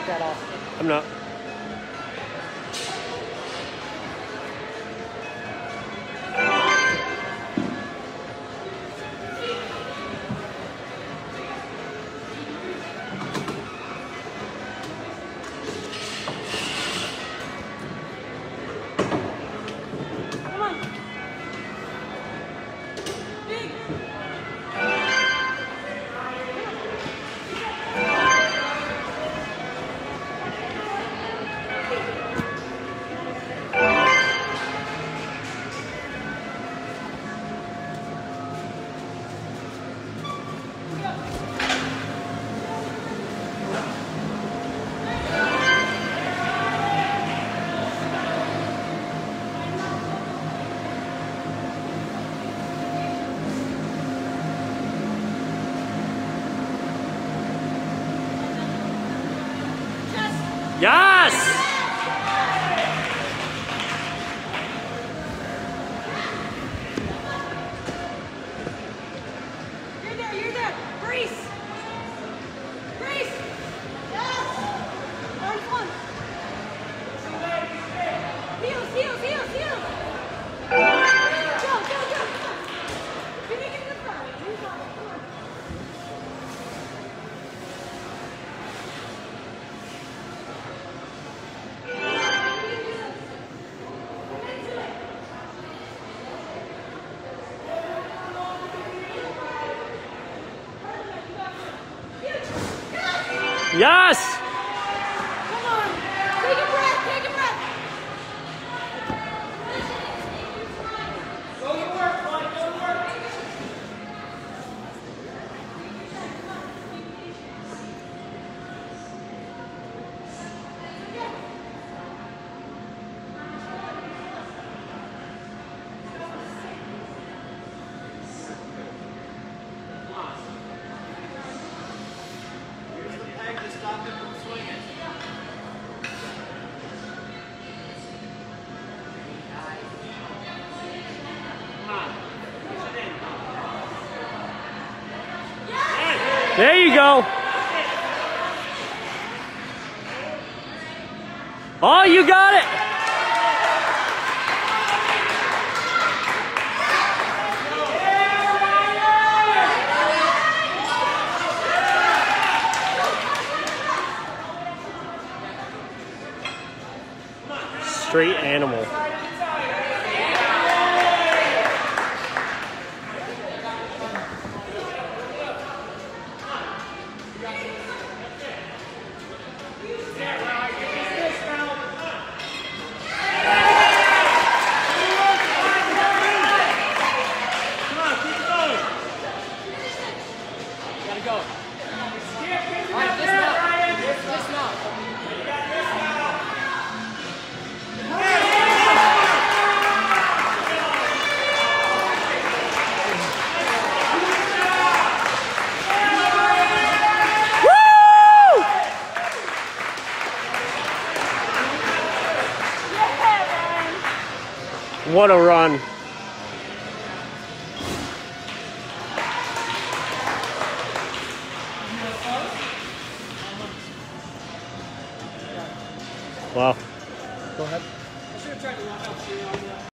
take that off. I'm not. Yes! You're there. Grease. Grease. Yes. Arms one. Heels. Go. Come on. You're making it the front. Move on. Come on. Yes! Come on. Take a breath. Go to work, bud. Go to work. To stop him from swinging. Come on. There you go. Oh, you got it. Straight animal. Gotta go. All right, dismount. What a run. Wow. Go ahead. I should have tried to walk up to you.